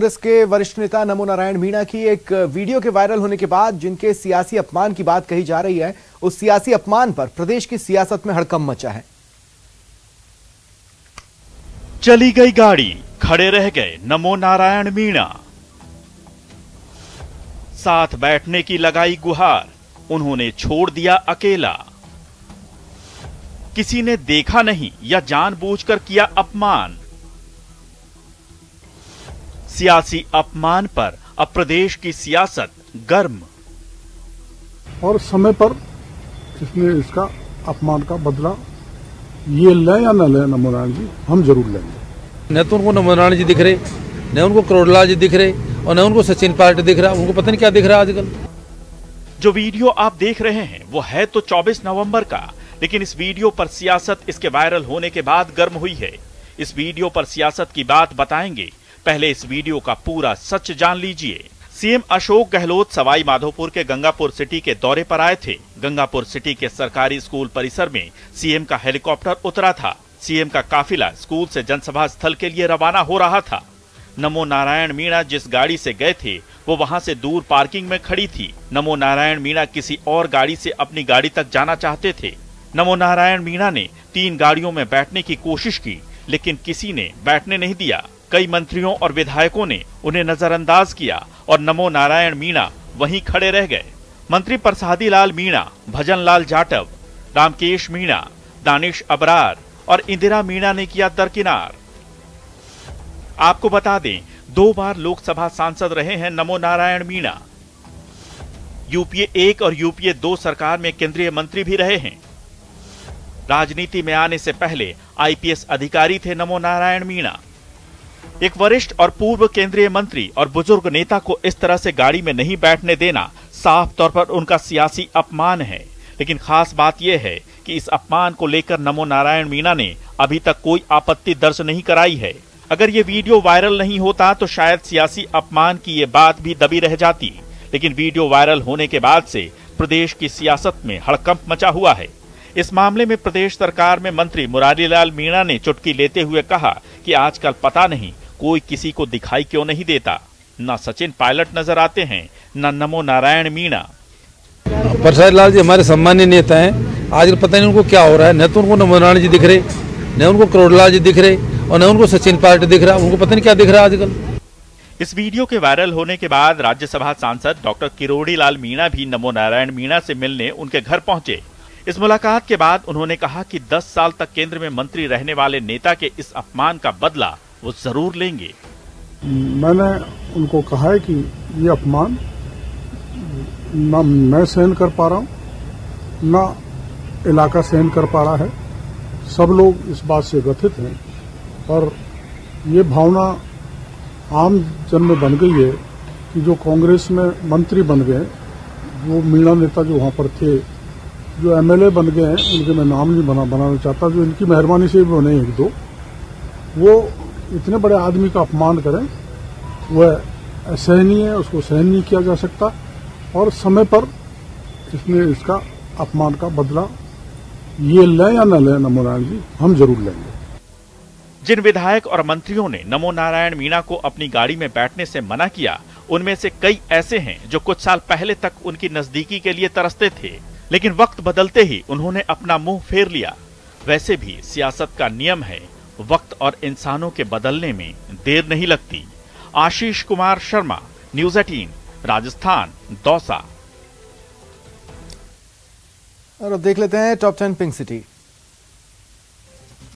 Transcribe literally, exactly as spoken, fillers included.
कांग्रेस के वरिष्ठ नेता नमो नारायण मीणा की एक वीडियो के वायरल होने के बाद जिनके सियासी अपमान की बात कही जा रही है, उस सियासी अपमान पर प्रदेश की सियासत में हड़कंप मचा है। चली गई गाड़ी, खड़े रह गए नमो नारायण मीणा। साथ बैठने की लगाई गुहार, उन्होंने छोड़ दिया अकेला। किसी ने देखा नहीं या जानबूझकर किया अपमान। सियासी अपमान पर अब प्रदेश की सियासत गर्म। और समय पर इसने इसका अपमान का बदला ये ले या न ले नमो नारायण जी, हम जरूर लेंगे। न तो उनको नमो नारायण जी दिख रहे, न उनको करोड़लाल जी दिख रहे और न उनको सचिन पायलट दिख रहा। उनको पता नहीं क्या दिख रहा आजकल। जो वीडियो आप देख रहे हैं वो है तो चौबीस नवंबर का, लेकिन इस वीडियो पर सियासत इसके वायरल होने के बाद गर्म हुई है। इस वीडियो पर सियासत की बात बताएंगे, पहले इस वीडियो का पूरा सच जान लीजिए। सीएम अशोक गहलोत सवाई माधोपुर के गंगापुर सिटी के दौरे पर आए थे। गंगापुर सिटी के सरकारी स्कूल परिसर में सीएम का हेलीकॉप्टर उतरा था। सीएम का काफिला स्कूल से जनसभा स्थल के लिए रवाना हो रहा था। नमो नारायण मीणा जिस गाड़ी से गए थे वो वहां से दूर पार्किंग में खड़ी थी। नमो नारायण मीणा किसी और गाड़ी से अपनी गाड़ी तक जाना चाहते थे। नमो नारायण मीणा ने तीन गाड़ियों में बैठने की कोशिश की, लेकिन किसी ने बैठने नहीं दिया। कई मंत्रियों और विधायकों ने उन्हें नजरअंदाज किया और नमो नारायण मीणा वहीं खड़े रह गए। मंत्री प्रसादी लाल मीणा, भजन लाल जाटव, रामकेश मीणा, दानिश अबरार और इंदिरा मीणा ने किया दरकिनार। आपको बता दें, दो बार लोकसभा सांसद रहे हैं नमो नारायण मीणा। यूपीए एक और यूपीए दो सरकार में केंद्रीय मंत्री भी रहे हैं। राजनीति में आने से पहले आईपीएस अधिकारी थे नमो नारायण मीणा। एक वरिष्ठ और पूर्व केंद्रीय मंत्री और बुजुर्ग नेता को इस तरह से गाड़ी में नहीं बैठने देना साफ तौर पर उनका सियासी अपमान है। लेकिन खास बात यह है कि इस अपमान को लेकर नमो नारायण मीणा ने अभी तक कोई आपत्ति दर्ज नहीं कराई है। अगर ये वीडियो वायरल नहीं होता तो शायद सियासी अपमान की ये बात भी दबी रह जाती, लेकिन वीडियो वायरल होने के बाद से प्रदेश की सियासत में हड़कंप मचा हुआ है। इस मामले में प्रदेश सरकार में मंत्री मुरारी लाल मीणा ने चुटकी लेते हुए कहा कि आजकल पता नहीं कोई किसी को दिखाई क्यों नहीं देता। न सचिन पायलट नजर आते हैं, न नमो नारायण मीणा। प्रसाद लाल जी हमारे सम्मानीय नेता हैं। आजकल पता नहीं उनको क्या हो रहा है। न तो उनको नमो नारायण जी दिख रहे, न उनको करोड़लाल जी दिख रहे और न उनको सचिन पायलट दिख रहा। उनको पता नहीं क्या दिख रहा आजकल। इस वीडियो के वायरल होने के बाद राज्यसभा सांसद डॉक्टर किरोड़ी लाल मीणा भी नमो नारायण मीणा से मिलने उनके घर पहुंचे। इस मुलाकात के बाद उन्होंने कहा कि दस साल तक केंद्र में मंत्री रहने वाले नेता के इस अपमान का बदला वो जरूर लेंगे। मैंने उनको कहा है कि ये अपमान न मैं सहन कर पा रहा हूँ, न इलाका सहन कर पा रहा है। सब लोग इस बात से व्यथित हैं और ये भावना आम जन में बन गई है कि जो कांग्रेस में मंत्री बन गए, वो मीणा नेता जो वहाँ पर थे, जो एमएलए बन गए हैं, उनके मैं नाम नहीं बना बनाना चाहता, जो इनकी मेहरबानी से भी बने एक दो, वो इतने बड़े आदमी का अपमान करें, वह असहनीय है, उसको सहन नहीं किया जा सकता। और समय पर इसने इसका अपमान का बदला ये ले या न ले नमो नारायण जी, हम जरूर लेंगे। जिन विधायक और मंत्रियों ने नमो नारायण मीणा को अपनी गाड़ी में बैठने से मना किया, उनमें से कई ऐसे हैं जो कुछ साल पहले तक उनकी नजदीकी के लिए तरसते थे, लेकिन वक्त बदलते ही उन्होंने अपना मुंह फेर लिया। वैसे भी सियासत का नियम है, वक्त और इंसानों के बदलने में देर नहीं लगती। आशीष कुमार शर्मा, न्यूज़ अठारह, राजस्थान, दौसा। और अब देख लेते हैं टॉप टेन पिंक सिटी।